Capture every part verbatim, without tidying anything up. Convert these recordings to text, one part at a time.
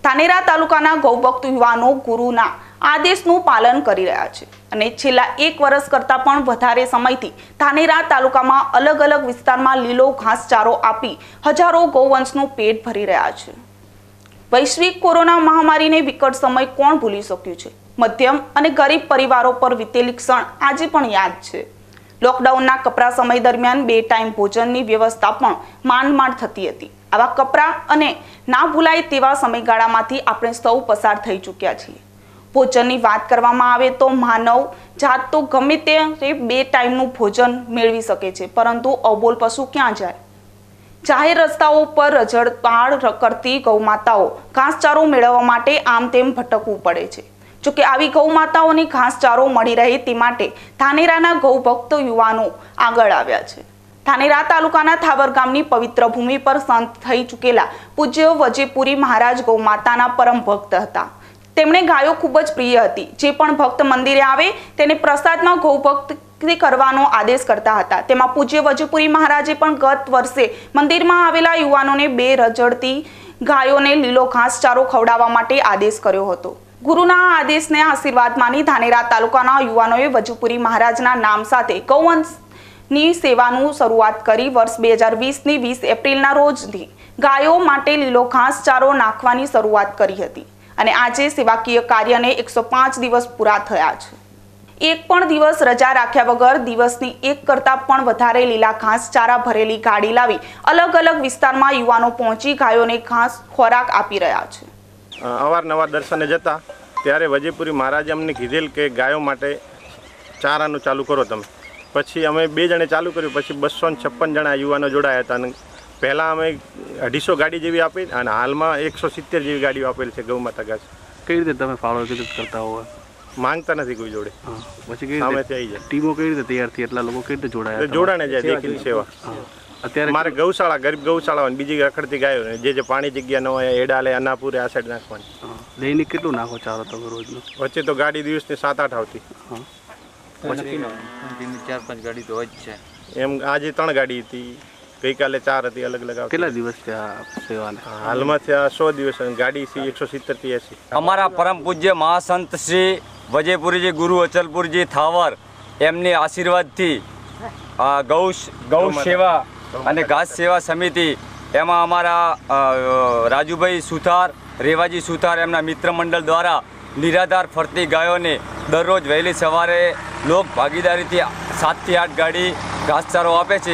ધાનેરા તાલુકાના ગૌભક્ત યુવાનો ગુરુના આદેશનું પાલન કરી રહ્યા છે અને છેલ્લા એક વર્ષ કરતાં પણ વધારે સમયથી ધાનેરા તાલુકામાં અલગ અલગ વિસ્તારમાં લીલો ઘાસચારો આપી હજારો ગૌવંશનું પેટ ભરી રહ્યા છે। વૈશ્વિક કોરોના મહામારીને વિકટ સમય કોણ ભૂલી શક્યું છે? મધ્યમ અને ગરીબ પરિવારો પર વીતેલી ક્ષણ આજે પણ યાદ છે। લોકડાઉનના કપરા સમય દરમિયાન બે ટાઈમ ભોજનની વ્યવસ્થા પણ માંડ માંડ થતી હતી। આવા કપરા અને ના ભૂલાય તેવા સમયગાળામાંથી આપણે સૌ પસાર થઈ ચૂક્યા છીએ। ભોજનની વાત કરવામાં આવે તો માનવ જાત તો ગમે તે બે ટાઈમનું ભોજન મેળવી શકે છે, પરંતુ અબોલ પશુ ક્યાં જાય? જાહેર રસ્તાઓ પર રજળપાળ કરતી ગૌમાતાઓ ઘાસચારો મેળવવા માટે આમ તેમ ભટકવું પડે છે। જોકે આવી ગૌમાતાઓને ઘાસચારો મળી રહે તે માટે ધાનેરાના ગૌભક્ત યુવાનો આગળ આવ્યા છે। ધાનેરા તાલુકાના થાવર ગામની પવિત્ર ભૂમિ પર સંત થઈ ચૂકેલા પૂજ્ય વજેપુરી મહારાજ ગૌમાતાના પરમ ભક્ત હતા। તેમણે ગાયો ખૂબ જ પ્રિય હતી। જે પણ ભક્ત મંદિરે આવે તેને પ્રસાદમાં ગૌભક્ત કરવાનો આદેશ કરતા હતા। તેમાં પૂજ્ય વજેપુરી મહારાજે પણ ગત વર્ષે મંદિરમાં આવેલા યુવાનોને બે રજળતી ગાયોને લીલો ઘાસચારો ખવડાવવા માટે આદેશ કર્યો હતો। ગુરુના આદેશને આશીર્વાદ માની ધાનેરા તાલુકાના યુવાનોએ વજેપુરી મહારાજના નામ સાથે ગૌવંશની સેવાનું શરૂઆત કરી વર્ષ બે હજાર વીસની વીસ એપ્રિલના રોજથી ગાયો માટે લીલો ઘાસચારો નાખવાની શરૂઆત કરી હતી અને આજે સેવાકીય કાર્યને એકસો પાંચ દિવસ પૂરા થયા છે। એક પણ દિવસ રજા રાખ્યા વગર દિવસની એક કરતાં પણ વધારે લીલા ઘાસચારા ભરેલી ગાડી લાવી અલગ અલગ વિસ્તારમાં યુવાનો પહોંચી ગાયોને ઘાસ ખોરાક આપી રહ્યા છે। અવારનવાર દર્શને જતા ત્યારે વજેપુરી મહારાજે અમને કીધેલ કે ગાયો માટે ચારાનું ચાલુ કરો તમે। પછી અમે બે જણે ચાલુ કર્યું। પછી બસો ને છપ્પન જણા યુવાનો જોડાયા હતા અને પહેલાં અમે અઢીસો ગાડી જેવી આપી અને હાલમાં એકસો સિત્તેર જેવી ગાડીઓ આપેલી છે ગૌમાતા ઘાસ। કઈ રીતે તમે ફાળો વિતરિત કરતા હોવા? માંગતા નથી કોઈ જોડે, પછી સામેથી આવી જાય। ટીમો કઈ રીતે તૈયાર થઈ? એટલા લોકો કઈ રીતે જોડાયા? જોડાણે જાય દેખીને સેવા। અત્યારે મારે ગૌશાળા ગરીબ ગૌશાળા હોય બીજી રખડતી ગાયો જે જે પાણી જગ્યા ન હોય એડાલે અનાપુરે આ સાઈડ નાખવાની। દૈનિક કેટલું નાખો ચારો તમે રોજનો? વચ્ચે તો ગાડી દિવસની સાત આઠ આવતી, ચાર પાંચ ગાડી તો હોય જ છે। એમ આજે ત્રણ ગાડી હતી, ગઈકાલે ચાર હતી, અલગ અલગ। કેટલા દિવસ થયા સેવાને? હાલમાં થયા સો દિવસ અને ગાડી થી એકસો સિત્તેર થી એસી। અમારા પરમ પૂજ્ય મહાસંત શ્રી વજેપુરીજી ગુરુ અચલપુરજી થાવર એમની આશીર્વાદથી ગૌ ગૌ સેવા અને ઘાસ સેવા સમિતિ એમાં અમારા રાજુભાઈ સુથાર, રેવાજી સુથાર એમના મિત્ર મંડળ દ્વારા નિરાધાર ફરતી ગાયોને દરરોજ વહેલી સવારે લોક ભાગીદારીથી સાતથી આઠ ગાડી ઘાસચારો આપે છે।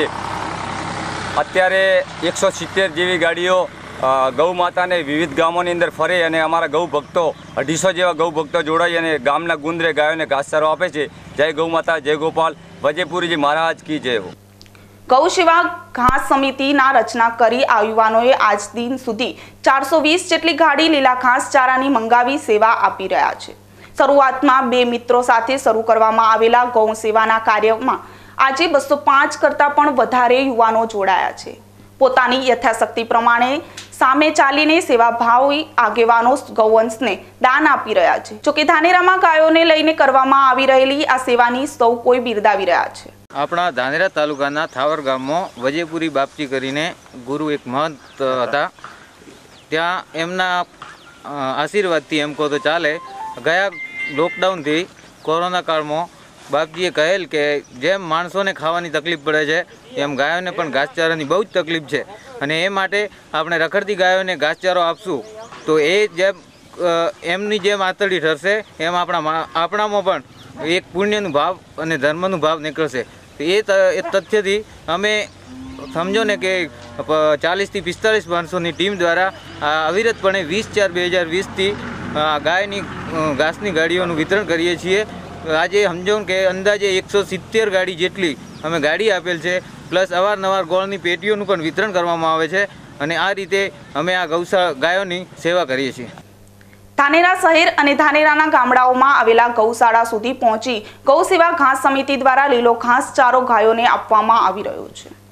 અત્યારે એકસો સિત્તેર જેવી ગાડીઓ ગૌ માતાને વિવિધ ગામોની અંદર ફરે અને અમારા ગૌ ભક્તો અઢીસો જેવા ગૌ ભક્તો જોડાઈ અને ગામના ગુંદરે ગાયોને ઘાસચારો આપે છે। જય ગૌ માતા, જય ગોપાલ, વજેપુરીજી મહારાજ કી જય હો। ગૌ સેવા ઘાસ સમિતિના રચના કરી આ યુવાનોએ આજ દિન સુધી ચારસો વીસ જેટલી ગાડી લીલા ઘાસચારાની મંગાવી સેવા આપી રહ્યા છે। શરૂઆતમાં બે મિત્રો સાથે શરૂ કરવામાં આવેલા ગૌ સેવાના કાર્યમાં આજે બસો પાંચ કરતાં પણ વધારે યુવાનો જોડાયા છે। પોતાની યથાશક્તિ પ્રમાણે સામે ચાલીને સેવાભાવી આગેવાનો ગૌવંશને દાન આપી રહ્યા છે। જોકે ધાનેરામાં ગાયોને લઈને કરવામાં આવી રહેલી આ સેવાની સૌ કોઈ બિરદાવી રહ્યા છે। આપણા ધાનેરા તાલુકાના થાવર ગામમાં વજેપુરી બાપજી કરીને ગુરુ એક મહંત હતા। ત્યાં એમના આશીર્વાદથી એમ કહો તો ચાલે, ગયા લોકડાઉનથી કોરોના કાળમાં બાપજીએ કહેલ કે જેમ માણસોને ખાવાની તકલીફ પડે છે એમ ગાયોને પણ ઘાસચારાની બહુ જ તકલીફ છે અને એ માટે આપણે રખડતી ગાયોને ઘાસચારો આપશું તો એ જેમ એમની જેમ આતરડી ઠરશે એમ આપણા આપણામાં પણ એક પુણ્યનું ભાવ અને ધર્મનું ભાવ નીકળશે। તો એ તથ્યથી અમે સમજો ને કે ચાલીસથી પિસ્તાલીસ માણસોની ટીમ દ્વારા અવિરતપણે વીસ ચાર બે હજાર વીસથી ગાયની ઘાસની ગાડીઓનું વિતરણ કરીએ છીએ। આજે સમજો કે અંદાજે એકસો સિત્તેર ગાડી જેટલી અમે ગાડી આપેલ છે, પ્લસ અવારનવાર ગોળની પેટીઓનું પણ વિતરણ કરવામાં આવે છે અને આ રીતે અમે આ ગૌશાળા ગાયોની સેવા કરીએ છીએ। ધાનેરા શહેર અને ધાનેરાના ગામડાઓમાં આવેલા ગૌશાળા સુધી પહોંચી ગૌ સેવા ઘાસ સમિતિ દ્વારા લીલો ઘાસચારો ગાયોને આપવામાં આવી રહ્યો છે।